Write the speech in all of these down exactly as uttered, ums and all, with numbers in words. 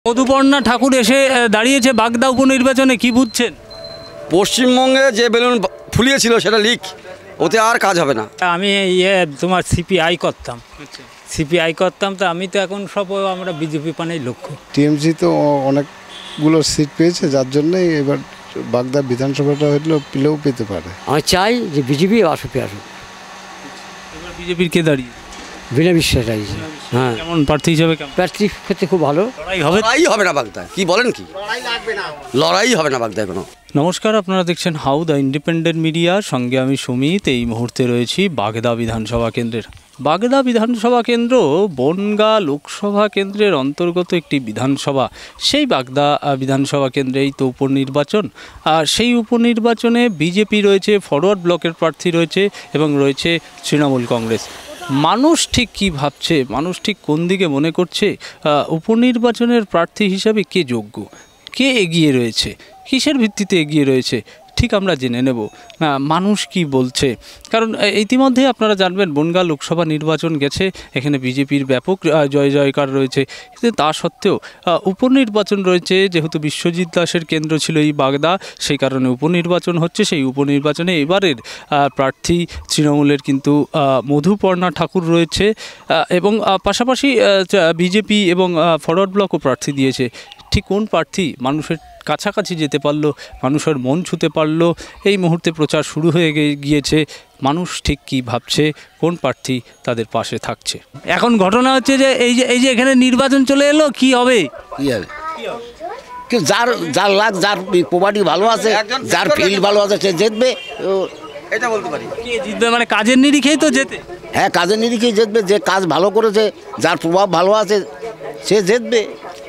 মধুপর্ণা ঠাকুর এসে দাঁড়িয়েছে বাগদা উপনির্বাচনে, কি বুঝছেন? পশ্চিমবঙ্গে যে বেলুন ফুলিয়েছিল সেটা লিক, ওতে আর কাজ হবে না। আমি ইয়ে তোমার সিপিআই করতাম, সিপিআই করতাম তো আমি তো এখন সব আমরা বিজেপি পানেই লক্ষ্য। টিএমসি তো অনেকগুলো সিট পেয়েছে, যার জন্যই এবার বাগদা বিধানসভাটা হইলেও পেলেও পেতে পারে। আমি চাই যে বিজেপি আসুক আসুক। এবার বিজেপির কে দাঁড়িয়ে? বিনা বিশ্বাস চাইছি। হ্যাঁ, কেমন প্রার্থী হিসাবে? কেমন প্রার্থী ক্ষেত্রে খুব ভালো। লড়াই হবে? লড়াই হবে না বাগদায়, কি বলেন? কি লড়াই হবে না বাগদায় কোনো। নমস্কার, আপনারা দেখছেন হাউ দ্য ইন্ডিপেন্ডেন্ট মিডিয়া, সঙ্গে আমি সুমিত। এই মুহূর্তে রয়েছি বাগদা বিধানসভা কেন্দ্রের। বাগদা বিধানসভা কেন্দ্র বনগাঁ লোকসভা কেন্দ্রের অন্তর্গত একটি বিধানসভা। সেই বাগদা বিধানসভা কেন্দ্রেই তো উপনির্বাচন, আর সেই উপনির্বাচনে বিজেপি রয়েছে, ফরওয়ার্ড ব্লকের প্রার্থী রয়েছে এবং রয়েছে তৃণমূল কংগ্রেস। মানুষ ঠিক কী ভাবছে, মানুষ ঠিক কোন দিকে মনে করছে, উপনির্বাচনের প্রার্থী হিসাবে কে যোগ্য, কে এগিয়ে রয়েছে, কিসের ভিত্তিতে এগিয়ে রয়েছে, ঠিক আমরা জেনে নেব মানুষ কি বলছে। কারণ ইতিমধ্যে আপনারা জানবেন বনগাঁ লোকসভা নির্বাচন গেছে, এখানে বিজেপির ব্যাপক জয় জয়কার রয়েছে, কিন্তু তা সত্ত্বেও উপনির্বাচন রয়েছে। যেহেতু বিশ্বজিৎ দাসের কেন্দ্র ছিল এই বাগদা, সেই কারণে উপনির্বাচন হচ্ছে। সেই উপনির্বাচনে এবারের প্রার্থী তৃণমূলের কিন্তু মধুপর্ণা ঠাকুর রয়েছে, এবং পাশাপাশি বিজেপি এবং ফরওয়ার্ড ব্লকও প্রার্থী দিয়েছে। ঠিক কোন প্রার্থী মানুষের কাছাকাছি যেতে পারলো, মানুষের মন ছুঁতে পারলো, এই মুহূর্তে প্রচার শুরু হয়ে গিয়েছে। মানুষ ঠিক কী ভাবছে, কোন প্রার্থী তাদের পাশে থাকছে। এখন ঘটনা হচ্ছে যে এই যে এই যে এখানে নির্বাচন চলে এলো, কি হবে? কি হবে? যার যার লাখ, যার প্রপার্টি ভালো আছে, যার ফিল্ড ভালো আছে, সে জিতবে। এটা বলতে পারি। কে জিতবে মানে কাজের নিরিখেই তো যেতে? হ্যাঁ, কাজের নিরিখেই জিতবে। যে কাজ ভালো করেছে, যার প্রভাব ভালো আছে, সে জিতবে।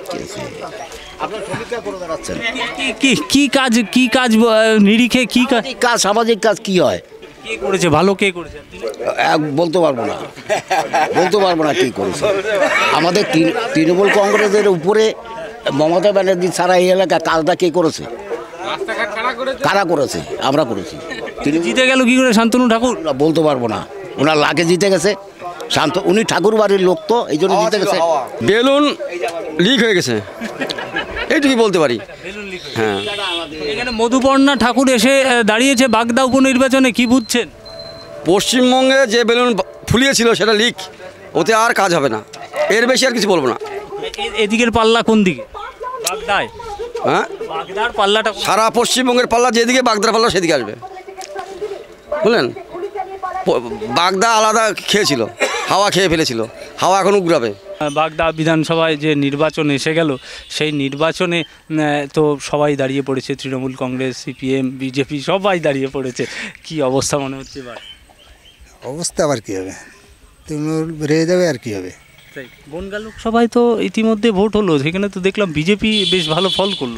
কি কাজ, কি কাজ নিরিখে, কি কাজ? কাজ সামাজিক কাজ কি হয়, কে করেছে ভালো, কে করেছে বলতে পারবো না, বলতে পারবো না কি করেছে। আমাদের তৃণমূল কংগ্রেসের উপরে মমতা ব্যানার্জি ছাড়া এই এলাকা কাজটা কে করেছে? কারা করেছে? আমরা করেছি। জিতে গেল কি করে শান্তনু ঠাকুর? বলতে পারবো না, ওনার লাগে জিতে গেছে। শান্ত উনি ঠাকুর বাড়ির লোক, তো এই জন্য জিতে গেছে। বেলুন লিক হয়ে গেছে, এইটুকুই বলতে পারি। হ্যাঁ, এখানে মধুপর্ণা ঠাকুর এসে দাঁড়িয়েছে বাগদা উপনির্বাচনে, কি বুঝছেন? পশ্চিমবঙ্গে যে বেলুন ফুলিয়েছিল সেটা লিক, ওতে আর কাজ হবে না। এর বেশি আর কিছু বলবো না। এদিকের পাল্লা কোন দিকে? বাগদায়? হ্যাঁ, বাগদার পাল্লাটা সারা পশ্চিমবঙ্গের পাল্লা যেদিকে, বাগদার পাল্লা সেদিকে আসবে, বুঝলেন? বাগদা আলাদা খেয়েছিল, হাওয়া খেয়ে ফেলেছিল, হাওয়া এখন উগড়াবে। বাগদা বিধানসভায় যে নির্বাচন এসে গেল, সেই নির্বাচনে তো সবাই দাঁড়িয়ে পড়েছে, তৃণমূল কংগ্রেস, সিপিএম, বিজেপি সবাই দাঁড়িয়ে পড়েছে। কি অবস্থা মনে হচ্ছে এবার? অবস্থা আবার কী হবে, তৃণমূল বেড়ে যাবে আর কী হবে। তাই বনগাঁ লোকসভায় তো ইতিমধ্যে ভোট হলো, সেখানে তো দেখলাম বিজেপি বেশ ভালো ফল করলো।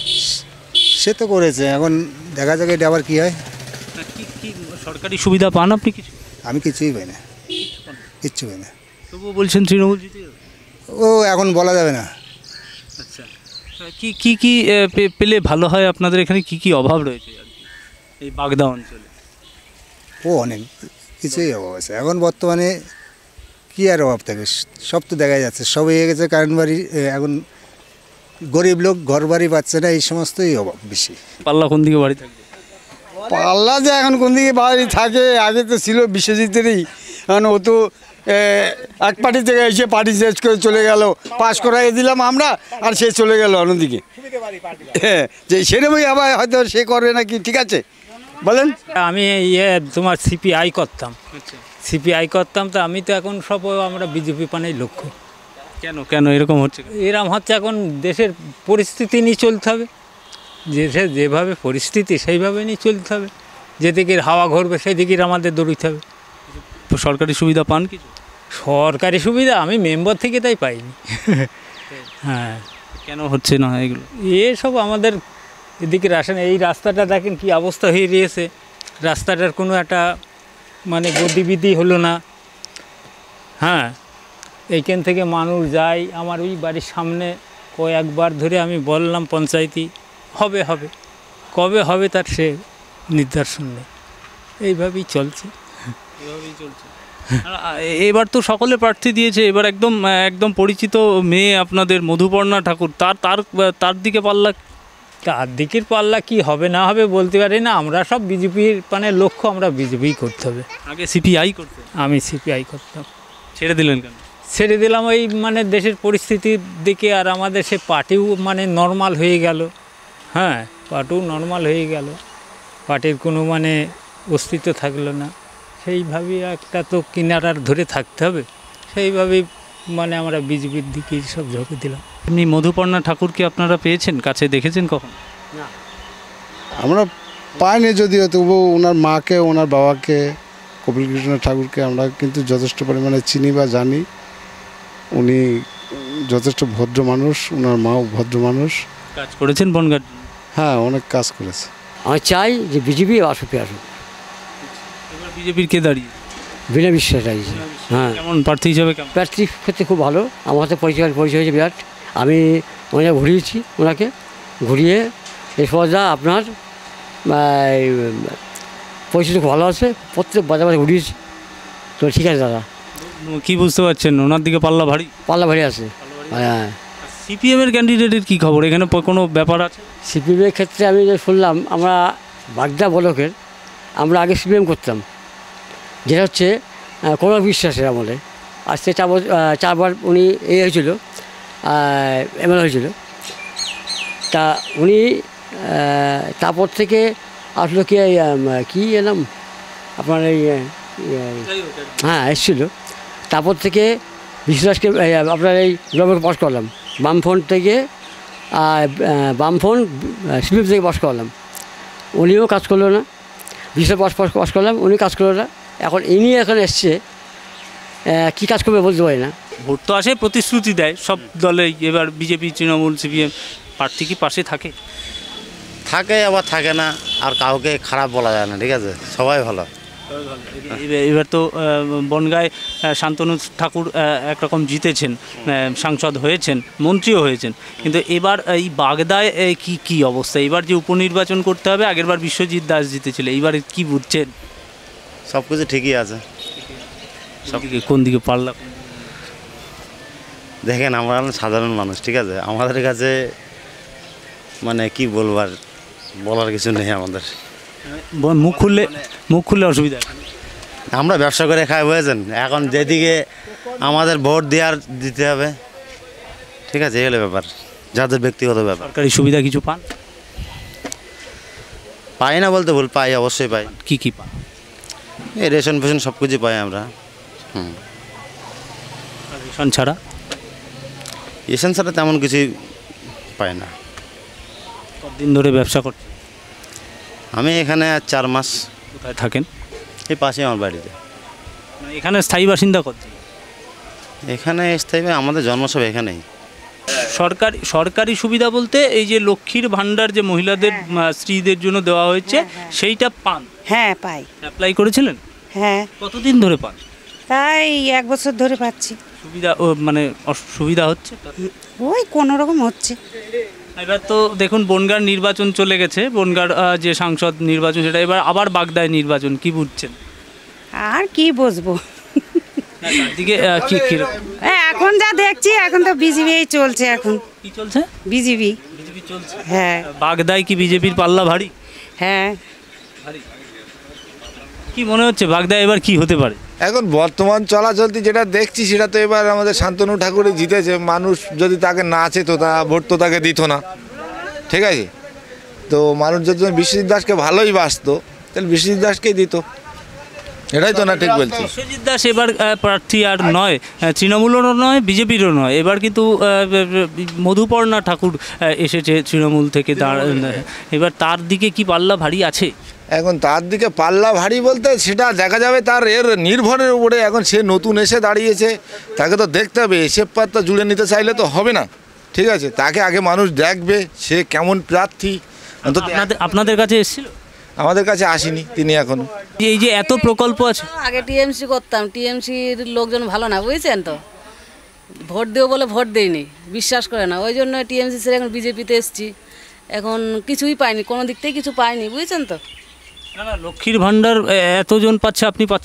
সে তো করেছে, এখন দেখা যাক এটা আবার কী হয়। কি কি সরকারি সুবিধা পান আপনি কিছু? আমি কিছুই পাই না, কিচ্ছু পাই না। তবুও বলছেন তৃণমূল জিতে যাবে? ও এখন বলা যাবে না। আচ্ছা, কি কি কি পেলে ভালো হয় আপনাদের এখানে? কি কি অভাব রয়েছে এই বাগদা অঞ্চলে? ও অনেক কিছুই অভাব আছে এখন বর্তমানে। কী আর অভাব থাকে, সব তো দেখা যাচ্ছে, সব হয়ে গেছে। কারেন্ট বাড়ি, এখন গরিব লোক ঘর বাড়ি পাচ্ছে না, এই সমস্তই অভাব বেশি। পাল্লা কোন দিকে বাড়ি থাকবে? পাল্লা যে এখন কোন দিকে বাড়ি থাকে, আগে তো ছিল বিশ্বজিতেরই। এখন ও তো এক পার্টি থেকে এসে পার্টি চেঞ্জ করে চলে গেল, পাস করাই দিলাম আমরা, আর সে চলে গেল অন্যদিকে। হ্যাঁ, যে সেরকমই আবার হয়তো সে করবে নাকি, ঠিক আছে বলেন। আমি ইয়ে তোমার সিপিআই করতাম, সিপিআই করতাম তো আমি তো এখন সব আমরা বিজেপি পানেই লক্ষ্য। কেন কেন এরকম হচ্ছে? এরকম হচ্ছে, এখন দেশের পরিস্থিতি নিয়ে চলতে হবে, দেশের যেভাবে পরিস্থিতি সেইভাবে নিয়ে চলতে হবে। যেদিকে হাওয়া ঘুরবে সেদিকে আমাদের দৌড়িতে হবে। সরকারি সুবিধা পান কিছু? সরকারি সুবিধা আমি মেম্বার থেকে তাই পাইনি। হ্যাঁ, কেন হচ্ছে না এগুলো? এসব আমাদের এদিকে রাসায়ন, এই রাস্তাটা দেখেন কি অবস্থা হয়ে রয়েছে, রাস্তাটার কোনো একটা মানে গতিবিধি হলো না। হ্যাঁ, এইখান থেকে মানুষ যায়, আমার ওই বাড়ির সামনে কয়েকবার ধরে আমি বললাম পঞ্চায়েতই হবে হবে, কবে হবে তার সে নির্দেশন নেই। এইভাবেই চলছে, এভাবেই চলছে। আর এবার তো সকলে প্রার্থী দিয়েছে, এবার একদম একদম পরিচিত মেয়ে আপনাদের মধুপর্ণা ঠাকুর, তার তার তার দিকে পাল্লা তার দিকের পাল্লা কি হবে না হবে বলতে পারি না। আমরা সব বিজেপির মানে লক্ষ্য, আমরা বিজেপি করতে হবে। আগে সিপিআই করতে, আমি সিপিআই করতাম, ছেড়ে দিলেন কেন? ছেড়ে দিলাম ওই মানে দেশের পরিস্থিতির দিকে, আর আমাদের সে পার্টিও মানে নর্মাল হয়ে গেল। হ্যাঁ, পার্টিও নর্মাল হয়ে গেল, পার্টির কোনো মানে অস্তিত্ব থাকলো না। সেইভাবেই একটা তো কিনারার ধরে থাকতে হবে, সেইভাবেই মানে আমরা বিজেপির দিকে সব ঝুঁকে দিলাম। এমনি মধুপর্ণা ঠাকুরকে আপনারা পেয়েছেন, কাছে দেখেছেন কখন? আমরা পাইনি যদিও, তবু ওনার মাকে, ওনার বাবাকে, কপিল কৃষ্ণ ঠাকুরকে আমরা কিন্তু যথেষ্ট পরিমাণে চিনি বা জানি। উনি যথেষ্ট ভদ্র মানুষ, ওনার মাও ভদ্র মানুষ। কাজ করেছেন বনগাঁ? হ্যাঁ, অনেক কাজ করেছে। আমি চাই যে বিজেপি আসুক আসুক। এবার বিজেপির কে দাঁড়িয়ে? বিনা বিশ্বাস চাইছে। হ্যাঁ, কেমন প্রার্থী হিসাবে কেমন? প্রার্থীর ক্ষেত্রে খুব ভালো। আমার হাতে পরিচয় পরিচয় হয়েছে বিরাট। আমি ওনাকে ঘুরিয়েছি, ওনাকে ঘুরিয়ে এই সহজা আপনার পরিস্থিতি খুব ভালো আছে, প্রত্যেক বাজার বাজারে ঘুরিয়েছি। তো ঠিক আছে দাদা। কি বুঝতে পারছেন ওনার দিকে পাল্লা ভারী? পাল্লা ভারী আছে। হ্যাঁ, সিপিএমের ক্যান্ডিডেটের কি খবর, এখানে কোনো ব্যাপার আছে? সিপিএমের ক্ষেত্রে আমি যে শুনলাম, আমরা বাগদা ব্লকের আমরা আগে সিপিএম করতাম, যেটা হচ্ছে কোনো বিশ্বাসের আমলে। আজকে চার বছর চারবার উনি এই হয়েছিল, এমএলএ হয়েছিল। তা উনি তারপর থেকে আসলো কি কী নাম আপনার এই, হ্যাঁ এসেছিলো। তারপর থেকে বিশ্বাসকে আপনার এই ব্লকে পাস করলাম, বামফ্রন্ট থেকে বামফ্রন্ট সিপিএম থেকে পাস করলাম। উনিও কাজ করলো না। বিশ্বাস পাস পাস পাস করলাম, উনি কাজ করলো না। এখন ইনি এখন এসছে, কী কাজ করবে বলতে পারি না। ভোট তো আসে, প্রতিশ্রুতি দেয় সব দলে। এবার বিজেপি, তৃণমূল, সিপিএম প্রার্থী কি পাশে থাকে? থাকে, আবার থাকে না। আর কাউকে খারাপ বলা যায় না, ঠিক আছে? সবাই ভালো। এবার তো বনগাঁয় শান্তনু ঠাকুর একরকম জিতেছেন, সাংসদ হয়েছেন, মন্ত্রীও হয়েছেন, কিন্তু এবার এই বাগদায় কি কি অবস্থা? এবার যে উপনির্বাচন করতে হবে, আগেরবার বিশ্বজিৎ দাস জিতেছিল, এইবার কি বুঝছেন? সব কিছু ঠিকই আছে। সব কোন দিকে পারলাম দেখেন, আমরা সাধারণ মানুষ, ঠিক আছে? আমাদের কাছে মানে কি বলবার, বলার কিছু নেই আমাদের। মুখ খুললে মুখ খুললে অসুবিধা। আমরা ব্যবসা করে খাই, বুঝেছেন? এখন যেদিকে আমাদের ভোট দেওয়ার দিতে হবে, ঠিক আছে? এই হলো ব্যাপার, যাদের ব্যক্তিগত ব্যাপার। সরকারি সুবিধা কিছু পান? পাই না বলতে ভুল, পাই, অবশ্যই পাই। কি কি পান? এই রেশন ফেশন সব কিছু পাই আমরা। হুম, রেশন ছাড়া? রেশন ছাড়া তেমন কিছুই পাই না। কতদিন ধরে ব্যবসা করছেন? আমি এখানে আর চার মাস। কোথায় থাকেন? এই পাশে আমার বাড়িতে। এখানে স্থায়ী বাসিন্দা কত? এখানে স্থায়ী আমাদের জন্মসব এখানেই। সরকারি সরকারি সুবিধা বলতে এই যে লক্ষ্মীর ভাণ্ডার যে মহিলাদের স্ত্রীদের জন্য দেওয়া হয়েছে, সেইটা পান? হ্যাঁ পাই। অ্যাপ্লাই করেছিলেন? হ্যাঁ। কতদিন ধরে পান? তাই এক বছর ধরে পাচ্ছি। সুবিধা ও মানে সুবিধা হচ্ছে? ওই কোনো রকম হচ্ছে। এবার তো দেখুন বনগাঁর নির্বাচন চলে গেছে, বনগাঁর যে সাংসদ নির্বাচন, সেটা এবার আবার বাগদায় নির্বাচন, কি বুঝছেন? আর কি বুঝবো, দিকে কি এখন যা দেখছি এখন তো বিজেপি চলছে। এখন কি চলছে? বিজেপি বিজেপি চলছে। হ্যাঁ। বাগদায় কি বিজেপির পাল্লা ভারী? হ্যাঁ। কি মনে হচ্ছে বাগদায় এবার কি হতে পারে? এখন বর্তমান চলাচলতি যেটা দেখছি, সেটা তো এবার আমাদের শান্তনু ঠাকুরই জিতেছে। মানুষ যদি তাকে না চেত, তা ভোট তো তাকে দিত না, ঠিক আছে? তো মানুষ যদি বিশ্বজিৎ দাসকে ভালোই বাসতো, তাহলে বিশ্বজিৎ দাসকেই দিত। এটাই তো না, ঠিক বলছি? বিশ্বজিৎ দাস এবার প্রার্থী আর নয়, তৃণমূলেরও নয়, বিজেপিরও নয়। এবার কিন্তু মধুপর্ণা ঠাকুর এসেছে তৃণমূল থেকে। এবার তার দিকে কি পাল্লা ভারী আছে? এখন তার দিকে পাল্লা ভারী বলতে সেটা দেখা যাবে তার এর নির্ভরের উপরে। এখন সে নতুন এসে দাঁড়িয়েছে, তাকে তো দেখতে হবে। এসে পাত্তা জুড়ে নিতে চাইলে তো হবে না, ঠিক আছে? তাকে আগে মানুষ দেখবে সে কেমন প্রার্থী। আপনাদের কাছে এসেছিল? আমাদের কাছে আসেনি তিনি এখনো। এই যে এত প্রকল্প আছে, আগে টিএমসি করতাম, টিএমসির লোকজন ভালো না, বুঝছেন তো? ভোট দেবো বলে ভোট দেয়নি, বিশ্বাস করে না, ওই জন্য টিএমসি ছেড়ে এখন বিজেপিতে এসছি। এখন কিছুই পাইনি, কোনো দিক থেকে কিছু পাইনি, বুঝছেন তো? না না, লক্ষ্মীর ভাণ্ডার এতজন পাচ্ছে, আপনি পাচ্ছেন না?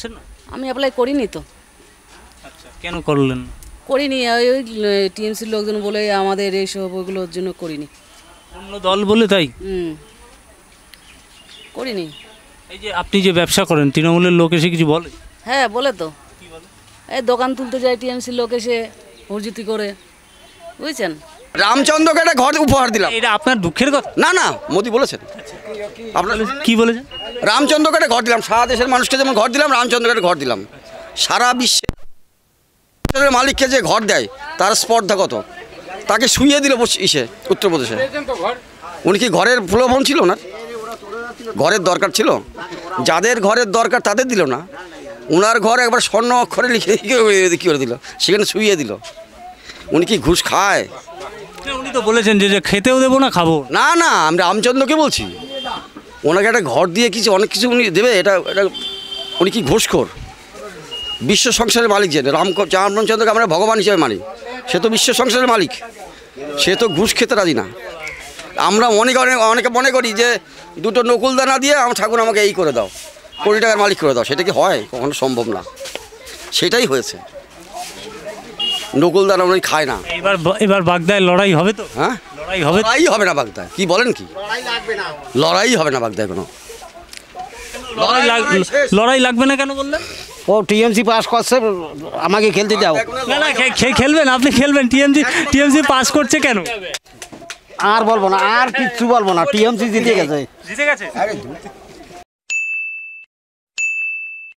আমি অ্যাপ্লাই করিনি তো। আচ্ছা, কেন করলেন? করিনি, ওই টিএমসির লোকজন বলে আমাদের এইসব ওইগুলোর জন্য করিনি। অন্য দল বলে তাই? হুম, করিনি। এই যে আপনি যে ব্যবসা করেন, তৃণমূলের লোক এসে কিছু বলে? হ্যাঁ বলে তো, এই দোকান তুলতে যায় টিএমসির লোক এসে হুড়জুতি করে, বুঝছেন। রামচন্দ্রকে একটা ঘর উপহার দিলাম। এটা আপনার দুঃখের কথা? না না, মোদি বলেছেন। আপনার কি বলেছেন? রামচন্দ্রকে একটা ঘর দিলাম, সারা দেশের মানুষকে যেমন ঘর দিলাম, রামচন্দ্রকে একটা ঘর দিলাম। সারা বিশ্বের মালিককে যে ঘর দেয় তার স্পর্ধা কত, তাকে শুইয়ে দিল ইসে উত্তরপ্রদেশে। উনি কি ঘরের প্রলোভন ছিল না? ঘরের দরকার ছিল, যাদের ঘরের দরকার তাদের দিল না, ওনার ঘর একবার স্বর্ণ অক্ষরে লিখে কী করে দিল, সেখানে শুইয়ে দিল। উনি কি ঘুষ খায়? উনি তো বলেছেন যে যে খেতেও দেবো না, খাবো না। না, আমি রামচন্দ্রকে বলছি, ওনাকে একটা ঘর দিয়ে কিছু অনেক কিছু উনি দেবে, এটা এটা উনি কি ঘুষখোর? বিশ্ব সংসারের মালিক যে রাম রামচন্দ্রকে আমরা ভগবান হিসেবে মানি, সে তো বিশ্ব সংসারের মালিক, সে তো ঘুষ খেতে রাজি না। আমরা অনেকে অনেকে মনে করি যে দুটো নকুলদানা দিয়ে আমার ঠাকুর আমাকে এই করে দাও, কোটি টাকার মালিক করে দাও, সেটা কি হয়? কখনো সম্ভব না। সেটাই হয়েছে, নকুলদানা উনি খায় না। এবার এবার বাগদায় লড়াই হবে তো? হ্যাঁ, লড়াই হবে। লড়াই হবে না বাগদায়, কি বলেন? কি লড়াই হবে না বাগদায়? কোনো লড়াই লড়াই লাগবে না কেন বললেন? ও টিএমসি পাস করছে, আমাকে খেলতে দাও। না না, খেলবেন, আপনি খেলবেন। টিএমসি টিএমসি পাস করছে কেন? আর বলবো না, আর কিচ্ছু বলবো না, টিএমসি জিতে গেছে। জিতে গেছে?